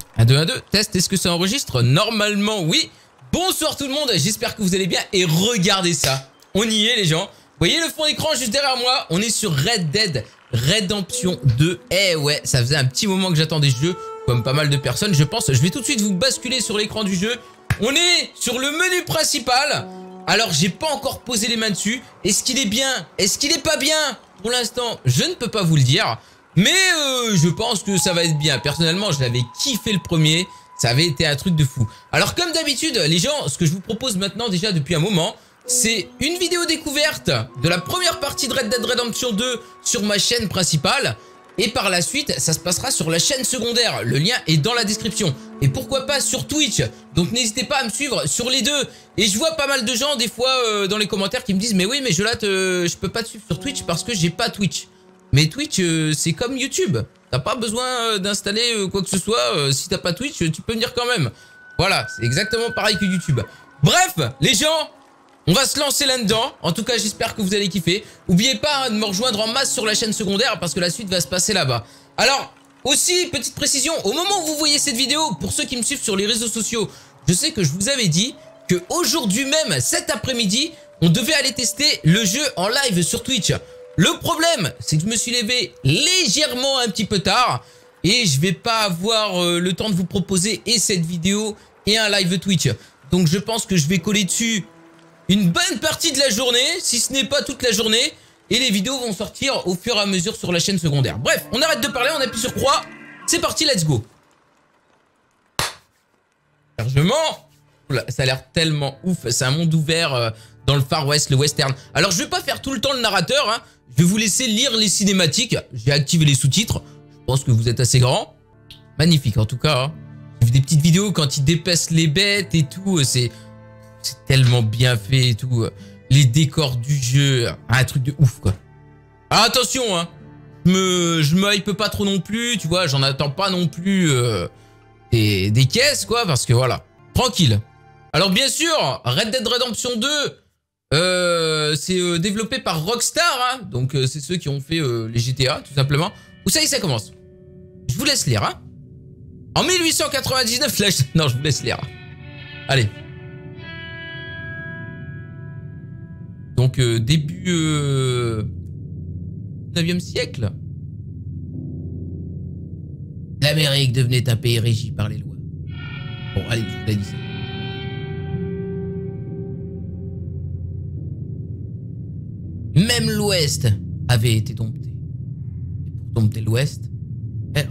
1, 2, 1, 2. Test, est-ce que ça enregistre? Normalement, oui. Bonsoir tout le monde, j'espère que vous allez bien. Et regardez ça. On y est, les gens. Vous voyez le fond d'écran juste derrière moi? On est sur Red Dead Redemption 2. Eh ouais, ça faisait un petit moment que j'attendais ce jeu. Comme pas mal de personnes, je pense. Je vais tout de suite vous basculer sur l'écran du jeu. On est sur le menu principal. Alors, j'ai pas encore posé les mains dessus. Est-ce qu'il est bien? Est-ce qu'il est pas bien? Pour l'instant, je ne peux pas vous le dire. Mais je pense que ça va être bien. Personnellement, je l'avais kiffé le premier. Ça avait été un truc de fou. Alors, comme d'habitude, les gens, ce que je vous propose maintenant déjà depuis un moment, c'est une vidéo découverte de la première partie de Red Dead Redemption 2 sur ma chaîne principale. Et par la suite, ça se passera sur la chaîne secondaire. Le lien est dans la description. Et pourquoi pas sur Twitch. Donc n'hésitez pas à me suivre sur les deux. Et je vois pas mal de gens des fois dans les commentaires qui me disent « Mais oui, mais Jolat, je peux pas te suivre sur Twitch parce que j'ai pas Twitch. » Mais Twitch, c'est comme YouTube. T'as pas besoin d'installer quoi que ce soit. Si t'as pas Twitch, tu peux venir quand même. Voilà, c'est exactement pareil que YouTube. Bref, les gens, on va se lancer là-dedans. En tout cas, j'espère que vous allez kiffer. N'oubliez pas de me rejoindre en masse sur la chaîne secondaire parce que la suite va se passer là-bas. Alors, aussi, petite précision, au moment où vous voyez cette vidéo, pour ceux qui me suivent sur les réseaux sociaux, je sais que je vous avais dit que aujourd'hui même, cet après-midi, on devait aller tester le jeu en live sur Twitch. Le problème, c'est que je me suis levé légèrement un petit peu tard et je vais pas avoir le temps de vous proposer et cette vidéo et un live Twitch. Donc je pense que je vais coller dessus une bonne partie de la journée, si ce n'est pas toute la journée, et les vidéos vont sortir au fur et à mesure sur la chaîne secondaire. Bref, on arrête de parler, on appuie sur croix, c'est parti, let's go. Chargement. Oula, ça a l'air tellement ouf, c'est un monde ouvert dans le Far West, le western. Alors je vais pas faire tout le temps le narrateur, hein. Je vais vous laisser lire les cinématiques, j'ai activé les sous-titres, je pense que vous êtes assez grand. Magnifique en tout cas, hein. J'ai vu des petites vidéos quand ils dépècent les bêtes et tout, c'est tellement bien fait et tout. Les décors du jeu, un truc de ouf quoi. Alors attention hein, je me hype pas trop non plus, tu vois, j'en attends pas non plus des caisses quoi, parce que voilà, tranquille. Alors bien sûr, Red Dead Redemption 2, c'est développé par Rockstar, hein, donc c'est ceux qui ont fait les GTA tout simplement. Où ça y est, ça commence. Je vous laisse lire hein. En 1899, là, non je vous laisse lire. Allez. Donc début 9e siècle. L'Amérique devenait un pays régi par les lois. Bon, allez, je vous l'ai dit ça. Même l'Ouest avait été dompté. Et pour dompter l'Ouest, R.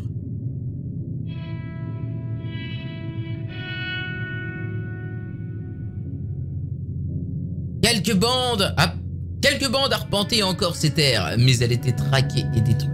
Quelques bandes arpentaient encore ces terres, mais elles étaient traquées et détruites.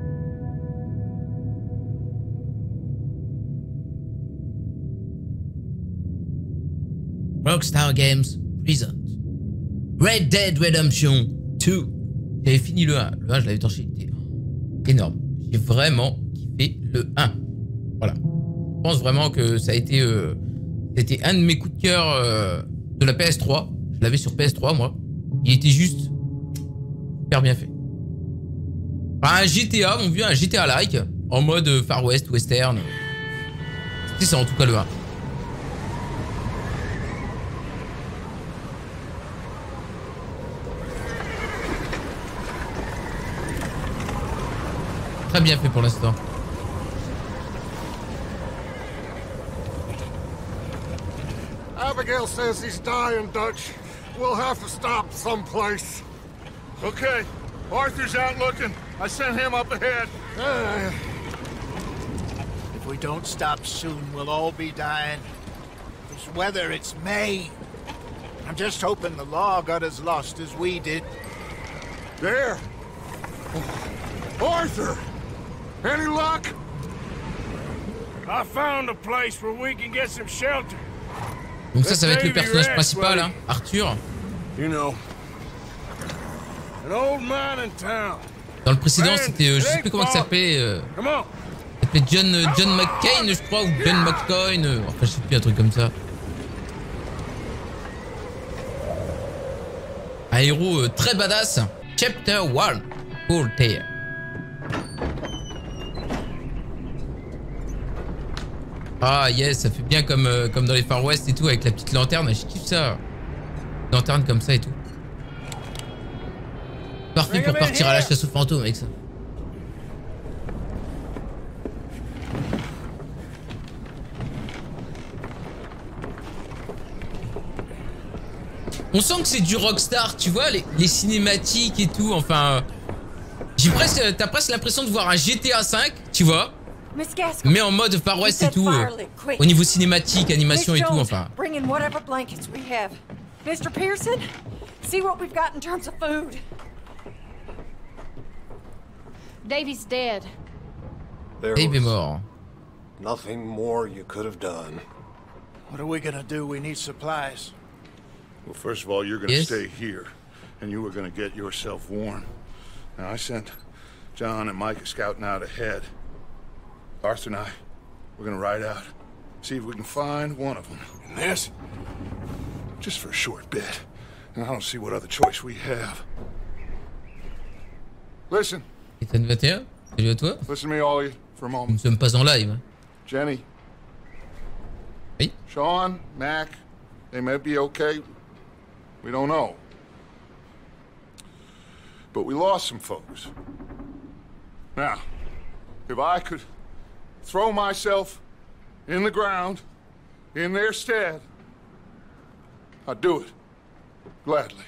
Rockstar Games present Red Dead Redemption 2. J'avais fini le 1. Le 1, je l'avais torché. Il était énorme. J'ai vraiment kiffé le 1. Voilà. Je pense vraiment que ça a été c'était un de mes coups de cœur de la PS3. Je l'avais sur PS3 moi. Il était juste super bien fait. Enfin, un GTA, mon vieux, un GTA-like en mode Far West, western. C'est ça en tout cas le 1. Très bien fait pour l'instant. Abigail says he's dying, Dutch. We'll have to stop someplace. Okay. Arthur's out looking. I sent him up ahead. If we don't stop soon, we'll all be dying. This weather, it's May. I'm just hoping the law got as lost as we did. There. Arthur! Any luck? I found a place where we can get some shelter. Donc ça va être le personnage principal, hein, Arthur. You know, an old mine in town. Dans le précédent, c'était, je sais plus comment ça s'appelait. Ça s'appelait John McCain, je crois, ou John McCoy. Enfin, je sais plus, un truc comme ça. Un héros très badass. Chapter 1. Cool Tale. Ah yes, ça fait bien comme dans les Far West et tout, avec la petite lanterne. Je kiffe ça. Lanterne comme ça et tout. Parfait pour partir à la chasse aux fantômes avec ça. On sent que c'est du Rockstar, tu vois, les cinématiques et tout, enfin... T'as presque l'impression de voir un GTA 5, tu vois, mais en mode Far West et tout, au niveau cinématique, animation et tout, enfin... Mr. Pearson, see what we've got in terms of food. Davy's dead. Dave est mort. Nothing more you could have done. What are we gonna do? We need supplies. Well, first of all, you're gonna stay here, and you were gonna get yourself warm. Now, I sent John and Micah scouting out ahead. Arthur and I, we're gonna ride out, see if we can find one of them. And this? Just for a short bit. And I don't see what other choice we have. Listen. Ethan 21, salut à toi. Listen to me, all of you, for a Nous moment. ne sommes pas en live. Jenny. Oui. Sean, Mac, they may be okay. We don't know. But we lost some folks. Now, if I could throw myself in the ground in their stead, I'd do it, gladly.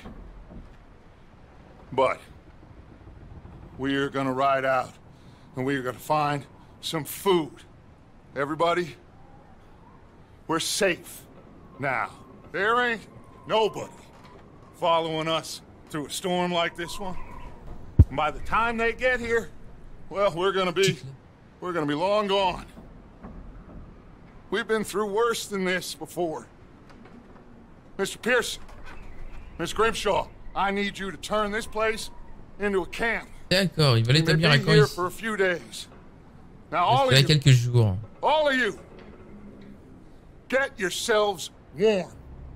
But we're gonna ride out, and we're gonna find some food. Everybody, we're safe now. There ain't nobody following us through a storm like this one. And by the time they get here, well, we're gonna be long gone. We've been through worse than this before. Mr. Pearson, Miss Grimshaw, I need you to turn this place into a camp. D'accord, il va l'établir à quand here for a few days. Now, all of quelques jours. All of you, get yourselves warm.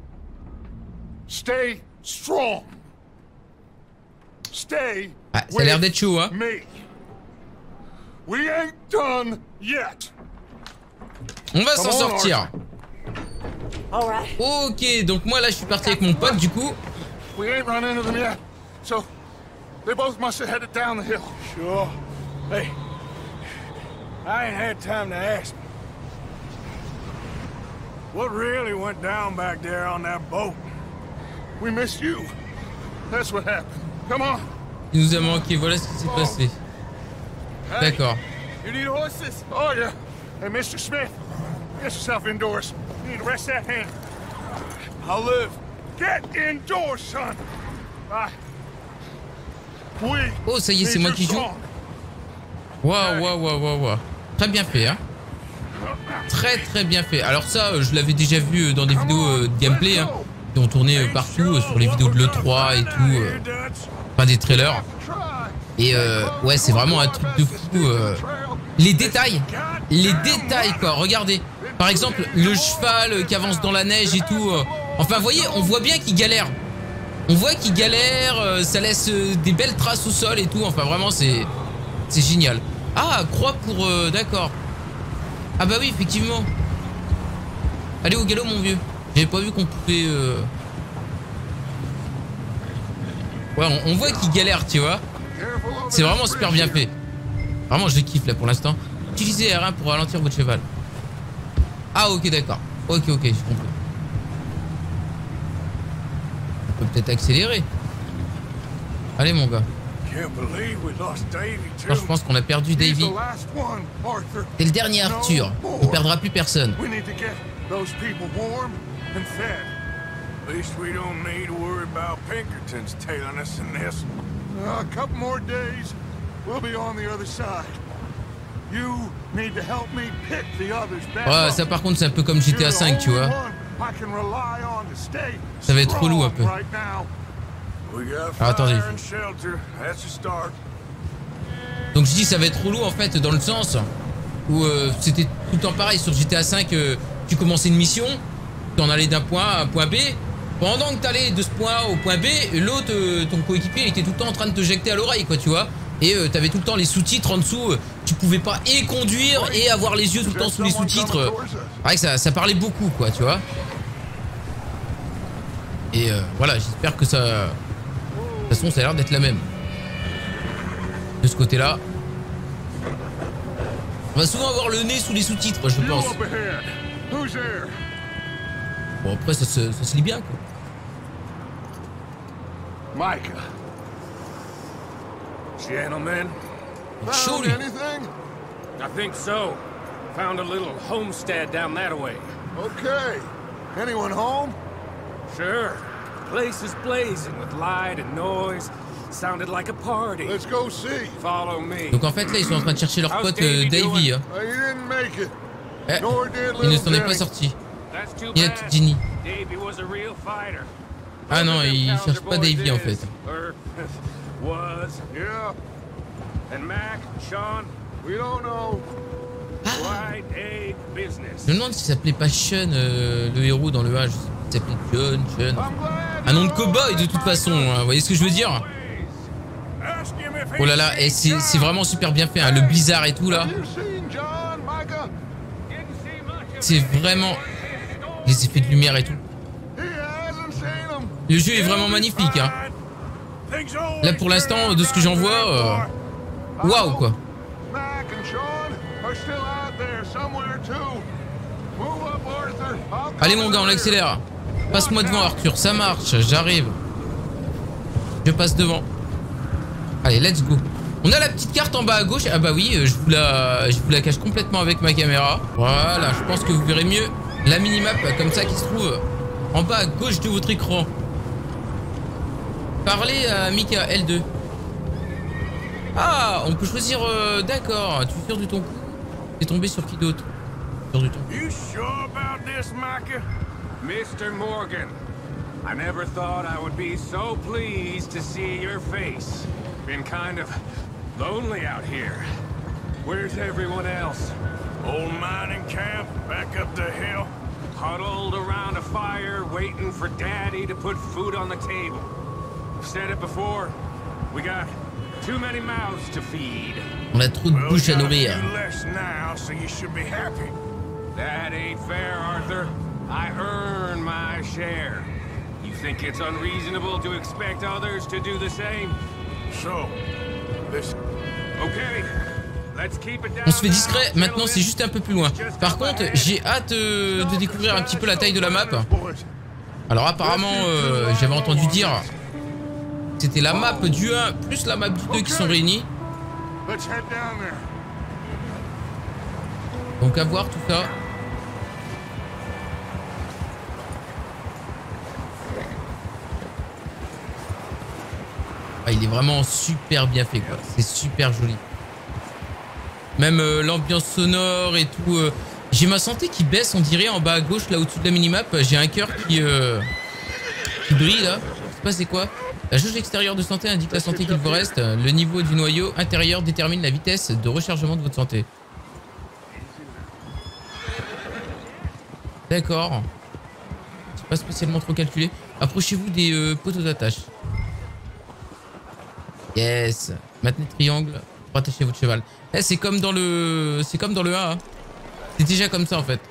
Stay strong. Stay Ça a l'air d'être chaud, hein. me. We ain't done yet. On va s'en sortir. Ok, donc moi là je suis parti avec mon pote du coup. We ain't run into them yet, so they both must have headed down the hill. Sure. Hey, I ain't had time to ask. What really went down back there on that boat? We missed you. That's what happened. Come on. Il nous a manqué, voilà ce qui s'est passé. D'accord. You need horses? Oh yeah. Hey, Mr. Smith, get yourself indoors. You need to rest that hand. I'll live. Get indoors, son. Oh, ça y est, c'est moi qui joue. Waouh, waouh, waouh, waouh, waouh. Très bien fait, hein. Très, très bien fait. Alors ça, je l'avais déjà vu dans des vidéos de gameplay, hein, qui ont tourné partout, sur les vidéos de l'E3 et tout. Enfin, des trailers. Et ouais, c'est vraiment un truc de fou. Les détails, quoi. Regardez. Par exemple, le cheval qui avance dans la neige et tout. Enfin, vous voyez, on voit bien qu'il galère. On voit qu'il galère, ça laisse des belles traces au sol et tout. Enfin, vraiment, c'est génial. Ah, croix pour... d'accord. Ah bah oui, effectivement. Allez au galop, mon vieux. J'avais pas vu qu'on pouvait... Ouais, on voit qu'il galère, tu vois. C'est vraiment super bien fait. Vraiment, je le kiffe, là, pour l'instant. Utilisez R1 pour ralentir votre cheval. Ah, ok, d'accord. Ok, j'ai compris. On peut peut-être accélérer. Allez, mon gars. Non, je pense qu'on a perdu Davy. C'est le dernier Arthur. On perdra plus personne. At least we don't need to worry about Pinkertons tailing us in this. A couple more days, we'll be on the other side. You need to help me pick the others back. Ouais, ça par contre c'est un peu comme GTA 5, tu vois. Ça va être relou un peu. Alors attendez. Donc je dis ça va être relou en fait dans le sens où c'était tout le temps pareil sur GTA 5. Tu commençais une mission, tu en allais d'un point A à un point B. Pendant que t'allais de ce point A au point B, l'autre, ton coéquipier, il était tout le temps en train de te jecter à l'oreille, quoi, tu vois. Et t'avais tout le temps les sous-titres en dessous. Tu pouvais pas et conduire et avoir les yeux tout le temps sous les sous-titres. C'est vrai que ça parlait beaucoup, quoi, tu vois. Et voilà, j'espère que ça... De toute façon, ça a l'air d'être la même. De ce côté-là. On va souvent avoir le nez sous les sous-titres, je pense. Bon, après, ça se lit bien, quoi. Micah. Gentlemen, Chaud, lui. Anything? I think so. Found a little homestead down that way. Okay. Anyone home? Sure. Place is blazing with light and noise. Sounded like a party. Let's go see. Follow me. Donc en fait, là, ils sont en train de chercher leur pote Davey. Hein. You didn't make it. Eh, Nor did il ne little s'en est pas Jenny. sorti. That's too Il y a bad. Ginny. Davey was a real fighter. Ah non, il cherche pas Davey en fait. Or was. Yeah, And Mac, Sean, we don't know. quite a business. Je me demande si ça s'appelait pas Sean, le héros dans le 1. Je sais pas, il s'appelait John. I'm glad Un nom de cow-boy de toute façon, hein. Vous voyez ce que je veux dire? Ask him if Oh là là, et c'est vraiment super bien fait, hein. Le blizzard et tout là. you seen John, Micah? C'est vraiment... Les effets de lumière et tout. He hasn't seen him. Le jeu est vraiment magnifique, hein. Là pour l'instant, de ce que j'en vois, waouh quoi. Mac and Sean are still out there somewhere too. Move up, Arthur. I'll come Allez mon gars, on in here. accélère. Passe-moi devant Arthur, ça marche, j'arrive. Je passe devant. Allez, let's go. On a la petite carte en bas à gauche. Ah bah oui, je vous la cache complètement avec ma caméra. Voilà, je pense que vous verrez mieux la minimap comme ça qui se trouve en bas à gauche de votre écran. Parlez à Mika, L2. Ah, on peut choisir... D'accord, tu es sûr de ton coup? T'es tombé sur qui d'autre? Sûr de ton coup. You sure about this, Micah? Mr. Morgan, I never thought I would be so pleased to see your face. Been kind of lonely out here. Where's everyone else? Old mining camp back up the hill. Huddled around a fire, waiting for Daddy to put food on the table. I've said it before, we got too many mouths to feed. On a trop de Well, we bouches à got a nourrir. few less now, so you should be happy. That ain't fair, Arthur. I earn my share. You think it's unreasonable to expect others to do the same? So, this Okay, let's keep it down. On se fait discret, now, maintenant c'est gentlemen. juste un peu plus loin. Par contre, j'ai hâte de découvrir un petit peu la taille de la map. Boys, Alors apparemment, j'avais entendu dire c'était la map du 1 plus la map du 2 qui sont réunies. let's head down there. Donc à voir tout ça. Ah, il est vraiment super bien fait quoi. C'est super joli. Même l'ambiance sonore et tout. J'ai ma santé qui baisse, on dirait en bas à gauche, là au-dessus de la minimap. J'ai un cœur qui brille là. Je sais pas c'est quoi. La jauge extérieure de santé indique la santé qu'il vous reste. Le niveau du noyau intérieur détermine la vitesse de rechargement de votre santé. D'accord. C'est pas spécialement trop calculé. Approchez-vous des poteaux d'attache. Yes. Maintenez triangle pour attacher votre cheval. Eh, c'est comme dans le 1. Hein. C'est déjà comme ça en fait.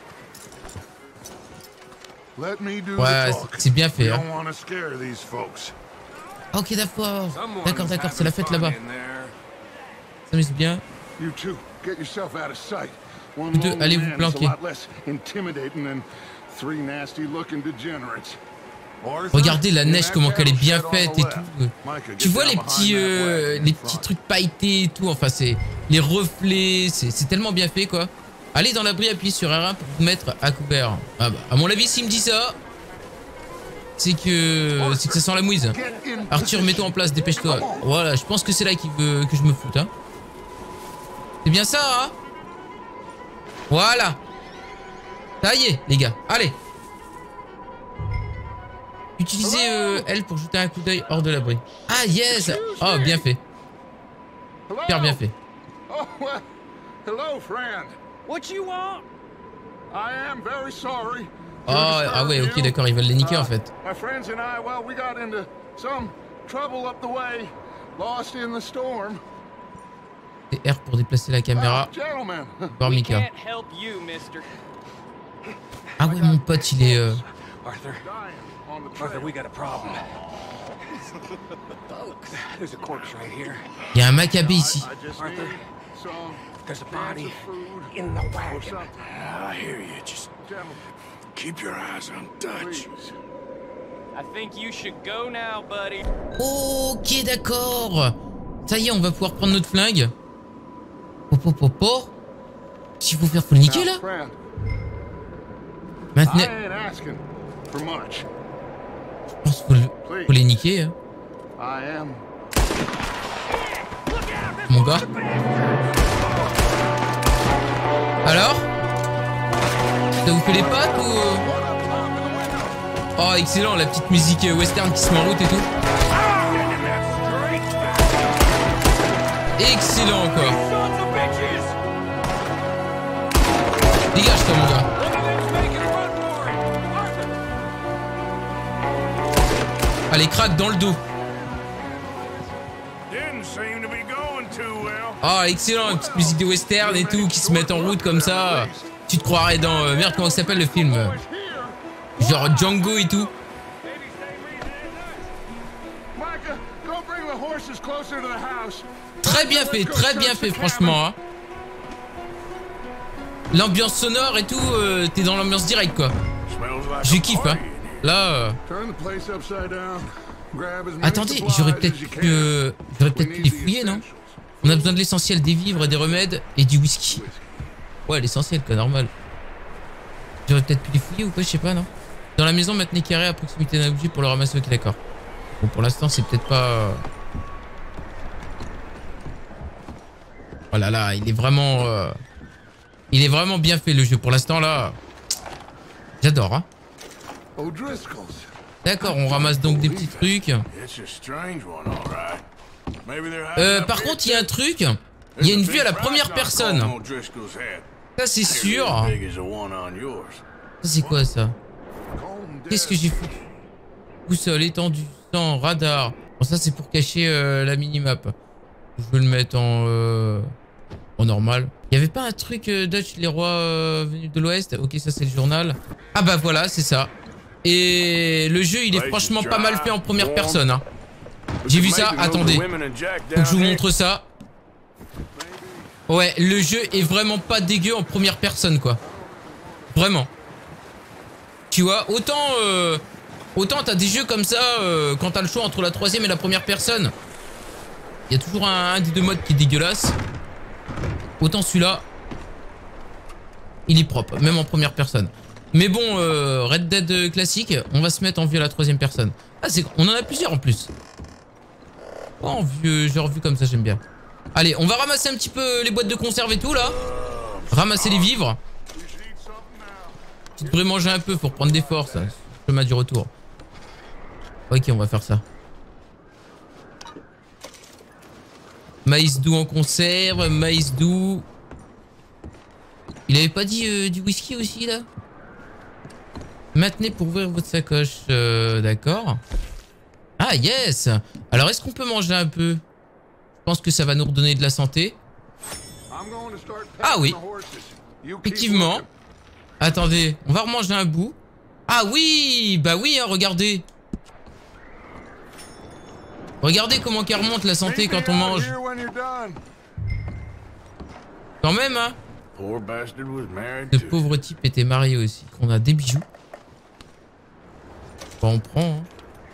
Let me do Ouais, the talk. c'est bien We fait. Hein. don't want to scare these folks. Ok, d'accord. Someone's D'accord, c'est la fête having là-bas. fun in there. Ça m'amuse bien. You two, get yourself out of sight. One Vous deux, lonely allez vous man is planquer. a lot less intimidating than three nasty-looking degenerates. Arthur, Regardez la in neige, that comment qu'elle est cattle bien shed on faite the et left. tout. Micah, Tu get vois down les behind petits, that wagon in les front. petits trucs pailletés et tout. Enfin, c'est les reflets. C'est tellement bien fait quoi. Allez dans l'abri, appuyez sur R1 pour vous mettre à couvert. Ah bah, à mon avis, s'il me dit ça, c'est que ça sent la mouise. Get in Arthur, position. mets-toi en place, dépêche-toi. Voilà, je pense que c'est là qu'il veut que je me foute. Hein. C'est bien ça, hein? Voilà. Ça y est, les gars. Allez. Utilisez L pour jeter un coup d'œil hors de l'abri. Ah, yes. Oh, bien fait. Hello? Super bien fait. Oh, well, hello, friend. What you want? I am very sorry. Oh, ah ouais, ok, d'accord, ils veulent les niquer en fait. My friends and I, well, we got into some trouble up the way, lost in the storm. C'est R pour déplacer la caméra. Gentlemen. Voir Mika. Can't help you, mister. Ah ouais, mon pote, il est... Arthur, On the Arthur, trail. we got a problem. There's a corpse right here. Il y a un macabé ici. I just Arthur. need some There's a cans body of food in the or wagon. something. I hear you. Just Gentlemen, keep your eyes on Dutch. please. I think you should go now, buddy. Ok, d'accord. Ça y est, on va pouvoir prendre notre flingue. Popo. Si vous faire faut le niquer, là. Now, friend, Maintenant, I ain't asking for much. je pense qu'il faut les niquer, hein. I am Mon gars. Alors? Ça vous fait les pattes ou... Oh, excellent, la petite musique western qui se met en route et tout. Excellent, quoi. Dégage-toi, mon gars. Allez, craque dans le dos. Didn't seem to be going too well. Ah, excellent, une petite musique de western et tout qui se mettent en route comme ça. Tu te croirais dans... merde, comment ça s'appelle le film? Genre Django et tout. Micah, go bring the horses closer to the house. Très bien fait, franchement. Hein. L'ambiance sonore et tout, t'es dans l'ambiance directe, quoi. Smells like Je a kiffe, hein. party in here. Là... Turn the place upside down. Grab as many Attendez, supplies j'aurais as peut-être you pu, can. pu les fouiller, non? On a besoin de l'essentiel, des vivres, des remèdes et du whisky. Ouais, l'essentiel, quoi, normal. J'aurais peut-être pu les fouiller ou pas, je sais pas, non? Dans la maison, maintenez carré à proximité d'un objet pour le ramasser, ok, d'accord. Bon, pour l'instant, c'est peut-être pas... Oh là là, il est vraiment... Il est vraiment bien fait, le jeu. Pour l'instant, là... J'adore, hein. O'Driscoll's. D'accord, on ramasse donc des petits trucs. It's a strange one, all right. Maybe they're hiding up Par here, contre, il y a un too. truc. Il y a There's une a vue big à la price première knock personne. on O'Driscoll's head. Ça, c'est Nearly sûr. as big as the one on yours. Ça, c'est quoi, ça? Colton Qu'est-ce que dead. j'ai fait? Boussole, étendue, sang, radar. Bon, ça, c'est pour cacher la minimap. Je vais le mettre en normal. Il y avait pas un truc Dutch, les rois venus de l'Ouest? Ok, ça, c'est le journal. Ah bah voilà, c'est ça. Et le jeu, il est franchement pas mal fait en première personne. Hein. J'ai vu ça, attendez. Faut que je vous montre ça. Ouais, le jeu est vraiment pas dégueu en première personne, quoi. Vraiment. Tu vois, autant t'as des jeux comme ça, quand t'as le choix entre la troisième et la première personne. Il y a toujours un des deux modes qui est dégueulasse. Autant celui-là, il est propre, même en première personne. Mais bon, Red Dead classique, on va se mettre en vue à la troisième personne. Ah, on en a plusieurs en plus. Oh, en vue, genre vue comme ça, j'aime bien. Allez, on va ramasser un petit peu les boîtes de conserve et tout, là. Ramasser les vivres. Tu devrais manger un peu pour prendre des forces. Chemin du retour. Ok, on va faire ça. Maïs doux en conserve, maïs doux. Il avait pas dit du whisky aussi, là? Maintenez pour ouvrir votre sacoche. D'accord. Ah, yes! Alors, est-ce qu'on peut manger un peu? Je pense que ça va nous redonner de la santé. Ah oui. Effectivement. Attendez, on va remanger un bout. Ah oui! Bah oui, hein, regardez. Regardez comment qu'elle remonte la santé quand on mange. Quand même, hein. Ce pauvre type était marié aussi. On a des bijoux. Bah, on prend, hein.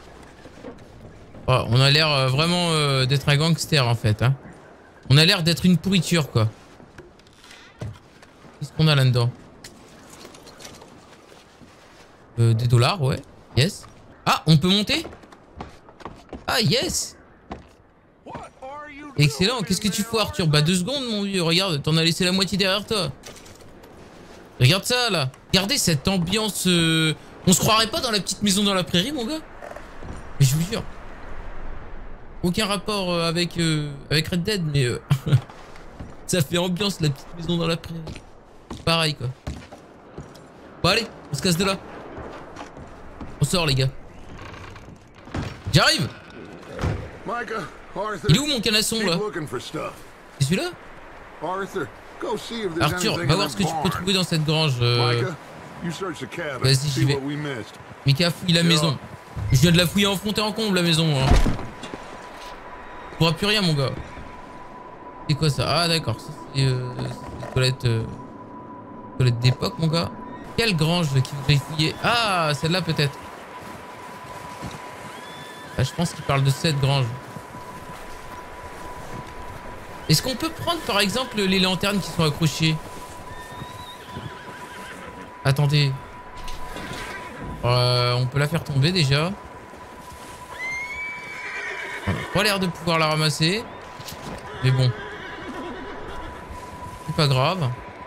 Oh, on a l'air vraiment d'être un gangster en fait, hein. On a l'air d'être une pourriture, quoi. Qu'est-ce qu'on a là-dedans? Des dollars, ouais. Yes. Ah, on peut monter? Ah, yes. Excellent. Qu'est-ce que tu fais, Arthur? Bah, 2 secondes, mon vieux. Regarde, t'en as laissé la moitié derrière toi. Regarde ça, là. Regardez cette ambiance. On se croirait pas dans la petite maison dans la prairie, mon gars? Mais je vous jure. Aucun rapport avec Red Dead, mais ça fait ambiance, la petite maison dans la prairie. Pareil, quoi. Bon, allez, on se casse de là. On sort, les gars. J'arrive. Il est où mon canasson, là? C'est celui-là? Arthur, go see if there's Arthur, anything va in voir that ce que tu peux barn. trouver dans cette grange. Micah, you search the cabin. Vas-y, See j'y vais. what we missed. Mika fouille la maison. Je viens de la fouiller en fond et en comble, la maison. Hein. Tu pourras plus rien, mon gars. C'est quoi ça? Ah, d'accord. Ça, c'est toilette, toilette d'époque, mon gars. Quelle grange qu'il faudrait fouiller? Ah, celle-là, peut-être. Ah, je pense qu'il parle de cette grange. Est-ce qu'on peut prendre, par exemple, les lanternes qui sont accrochées? Attendez. On peut la faire tomber déjà. On n'a pas l'air de pouvoir la ramasser. Mais bon. C'est pas grave.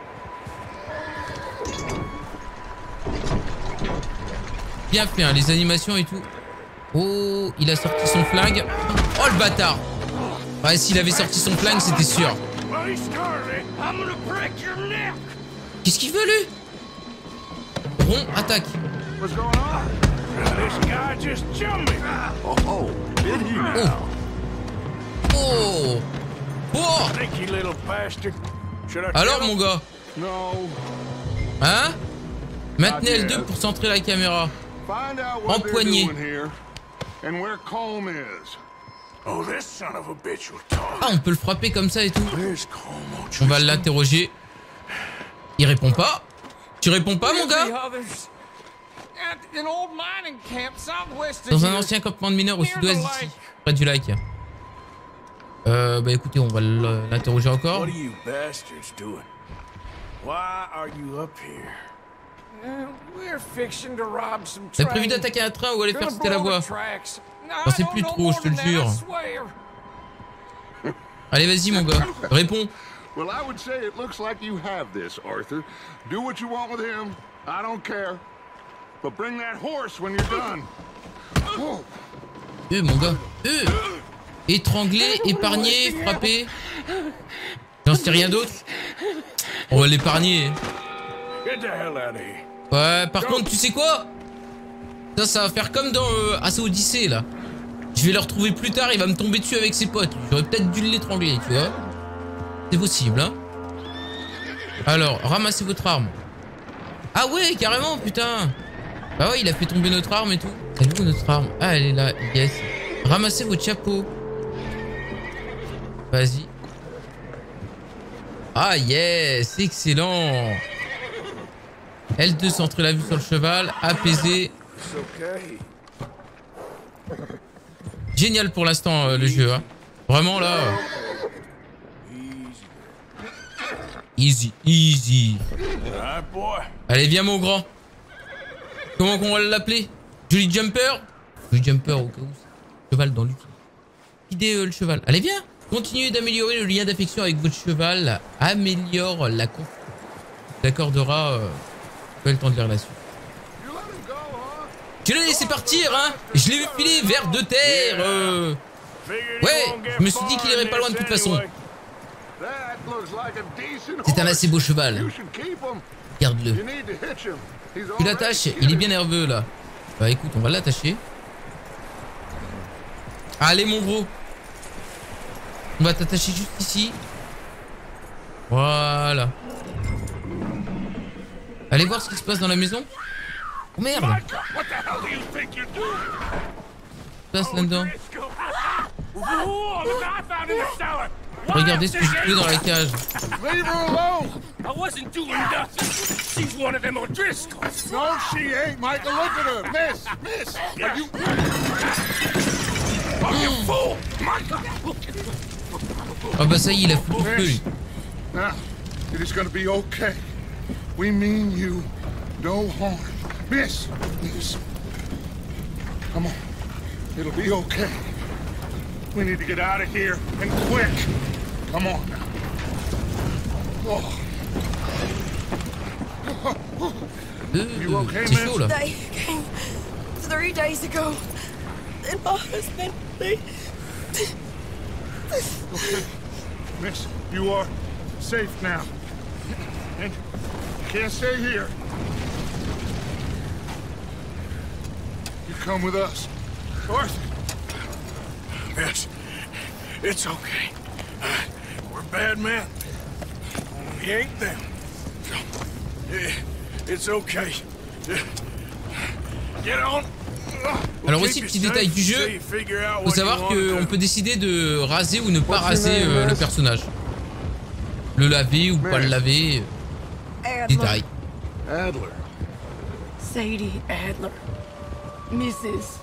Bien fait, hein, les animations et tout. Oh, il a sorti son flingue. Oh, le bâtard. Ouais, s'il avait sorti son flingue, c'était sûr. Qu'est-ce qu'il veut, lui? Ron, attaque. What's going on? This guy just jumped me. Oh, did he now? Oh. Oh. Sneaky little bastard. Should I Alors, kill mon him? gars? No. Hein? Maintenez L2 pour centrer la caméra. Find out what they're Empoigné. doing here and where Colm is. Oh, this son of a bitch will talk. Ah, on peut le frapper comme ça et tout. Where's Como? On va l'interroger. Il répond pas. Tu réponds pas, mon gars? Dans un ancien campement de mineurs au sud-ouest d'ici, près du lac. Bah écoutez, on va l'interroger encore. What are you bastards doing? Why are you up here? We're fixing to rob some T'as prévu d'attaquer un train ou aller faire sauter la voie? J'en sais plus trop, je te le jure. Allez, vas-y, mon gars. Réponds. Well, I would say it looks like you have this, Arthur. Do what you want with him. I don't care. But bring that horse when you're done. Whoa. Mon gars. Étranglé, épargné, frappé. J'en sais rien d'autre. On va l'épargner. Get the hell out of here. Ouais, par contre, tu sais quoi? Ça va faire comme dans Assaut Odyssey, là. Je vais le retrouver plus tard, il va me tomber dessus avec ses potes. J'aurais peut-être dû l'étrangler, tu vois. C'est possible, hein. Alors, ramassez votre arme. Ah ouais, carrément, putain. Bah ouais, il a fait tomber notre arme et tout. Elle est où notre arme? Ah, elle est là, yes. Ramassez votre chapeau. Vas-y. Ah yes, excellent. L2 centrer la vue sur le cheval, apaiser. Génial pour l'instant le jeu, hein. Vraiment là. Easy, easy. Allez, viens mon grand. Comment qu'on va l'appeler? Jolly Jumper? Jolly Jumper au cas où. Cheval dans l'utile. Idée le cheval. Allez, viens. Continuez d'améliorer le lien d'affection avec votre cheval. Améliore la confiance. T'accordera pas le temps de lire la suite. Tu l'as laissé partir, hein? Je l'ai vu filer vers de terre. Ouais, je me suis dit qu'il irait pas loin de toute façon. C'est un assez beau cheval. Garde-le. Tu l'attaches, il est bien nerveux là. Bah écoute, on va l'attacher. Allez mon gros. On va t'attacher juste ici. Voilà. Allez voir ce qui se passe dans la maison. Oh merde. Passe là-dedans. Regardez ce que j'ai trouvé dans la cage. Leave her alone! I wasn't doing nothing. She's one of them O'Driscolls. No, she ain't, Michael. Look at her. Miss, are you... Oh, you fool! Michael! Ah bah ça y est, il a foutu le feu lui. Now, it is gonna be okay. We mean you no harm. Miss. Come on. It'll be okay. We need to get out of here, and quick. Come on now. Oh. You okay, C'est chaud là. They came 3 days ago. And my husband, they... Okay. Miss, you are safe now. And you can't stay here. You come with us. Arthur. Miss, it's okay. We're bad men. It ain't them. It's okay. Get on. Alors aussi, petit détail du jeu, faut savoir qu'on peut décider de raser ou ne pas raser le personnage. Le laver ou pas le laver. Détail. Adler. Sadie Adler. Mrs.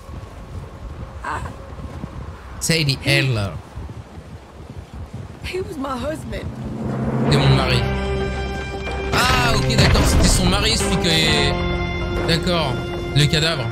Sadie Adler. He was my husband. C'est mon mari. Ah, ok, d'accord, c'était son mari, celui qui est... D'accord, le cadavre.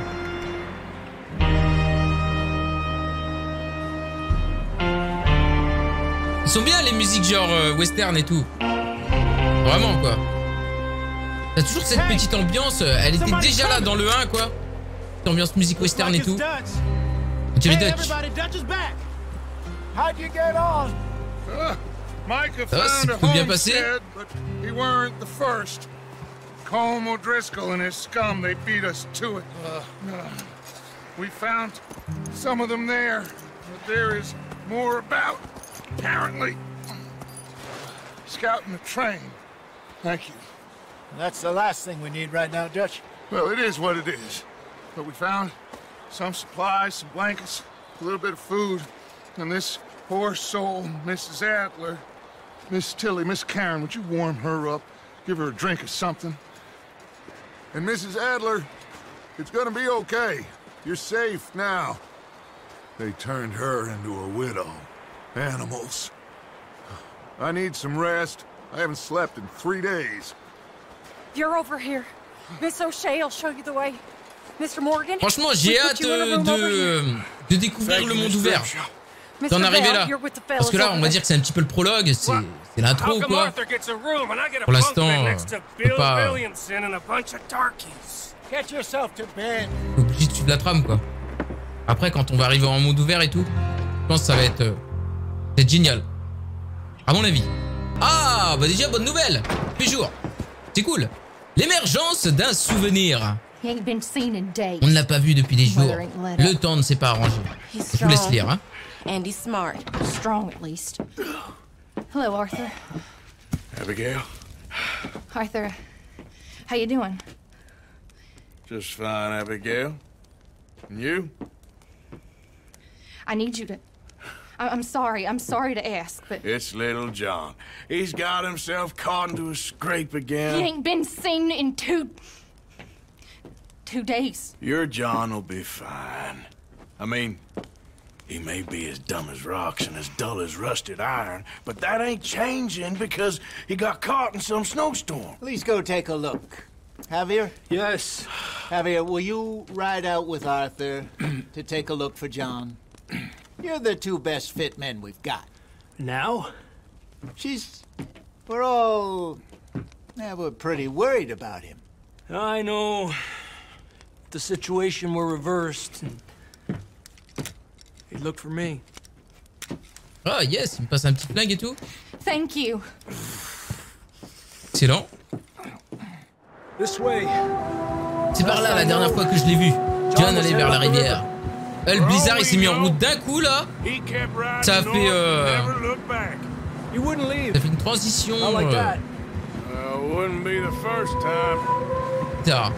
Ils sont bien les musiques genre western et tout. Vraiment quoi. T'as toujours cette petite ambiance, elle était déjà là dans le 1 quoi. Cette ambiance musique western et tout. Jerry Dutch. How'd you get on? Micah Ça va, c'est found a plutôt bien passé. homestead, but he weren't the first. Colm O'Driscoll and his scum, they beat us to it. We found some of them there, but there is more about, apparently. Scouting the train. Thank you. That's the last thing we need right now, Dutch. Well, it is what it is. But we found some supplies, some blankets, a little bit of food, and this poor soul, Mrs. Adler, Miss Tilly, Miss Karen, would you warm her up? Give her a drink or something? And Mrs. Adler, it's gonna be okay. You're safe now. They turned her into a widow. Animals. I need some rest. I haven't slept in 3 days. You're over here. Miss O'Shea will show you the way. Mr. Morgan. Franchement, j'ai hâte de découvrir le monde ouvert. D'en arriver là. Parce que là, on va dire que c'est un petit peu le prologue, c'est l'intro quoi. Pour l'instant, je peux pas... Get yourself to bed. Obligé de suivre la trame quoi. Après, quand on va arriver en monde ouvert et tout, je pense que ça va être génial. À mon avis. Ah, bah déjà, bonne nouvelle. Tous les jours. C'est cool. L'émergence d'un souvenir. On ne l'a pas vu depuis des jours. Le temps ne s'est pas arrangé. Je vous laisse lire, hein. And he's smart. Strong, at least. Hello, Arthur. Abigail? Arthur, how you doing? Just fine, Abigail. And you? I need you to... I'm sorry to ask, but... It's little John. He's got himself caught into a scrape again. He ain't been seen in 2 days. Your John will be fine. I mean, he may be as dumb as rocks and as dull as rusted iron, but that ain't changing because he got caught in some snowstorm. Please go take a look. Javier? Yes. Javier, will you ride out with Arthur to take a look for John? You're the 2 best fit men we've got. Now? We're pretty worried about him. I know. If the situation were reversed, he'd look for me. Ah yes, il me passe un petit flingue et tout. Thank you. Excellent. This way. C'est par là la dernière fois que je l'ai vu. John allait vers la rivière. Le blizzard il s'est mis en route d'un coup là. Ça a fait une transition. Wouldn't be the first time. Tard.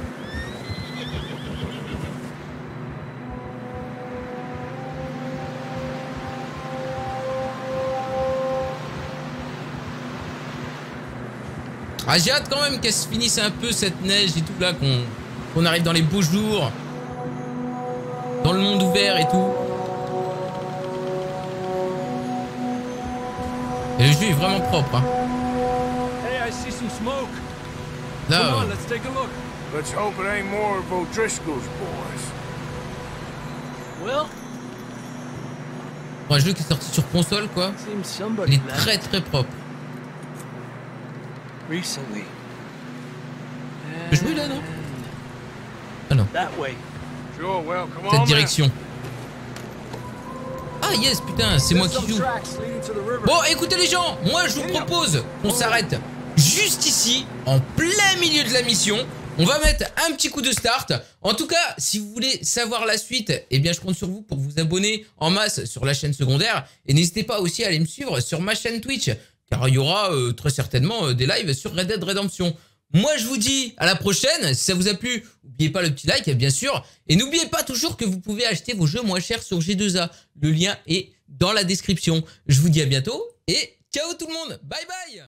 Ah, j'ai hâte quand même qu'elle se finisse un peu cette neige et tout là, qu'on arrive dans les beaux jours. Dans le monde ouvert et tout. Et le jeu est vraiment propre. Hein. Hey, I see some smoke. Là, Come on, let's take a look. Let's hope it ain't more of O'Driscoll's boys. Well, pour un jeu qui est sorti sur console quoi, seems il somebody est très très propre. recently. Tu peux jouer là non? Ah non. That way. Sure, well, come on Cette then. direction. Ah yes putain, c'est moi qui joue. Bon écoutez les gens, moi je vous propose qu'on s'arrête juste ici, en plein milieu de la mission. On va mettre un petit coup de start. En tout cas, si vous voulez savoir la suite, eh bien je compte sur vous pour vous abonner en masse sur la chaîne secondaire. Et n'hésitez pas aussi à aller me suivre sur ma chaîne Twitch. car il y aura très certainement des lives sur Red Dead Redemption. Moi, je vous dis à la prochaine. Si ça vous a plu, n'oubliez pas le petit like, bien sûr. Et n'oubliez pas toujours que vous pouvez acheter vos jeux moins chers sur G2A. Le lien est dans la description. Je vous dis à bientôt et ciao tout le monde. Bye bye.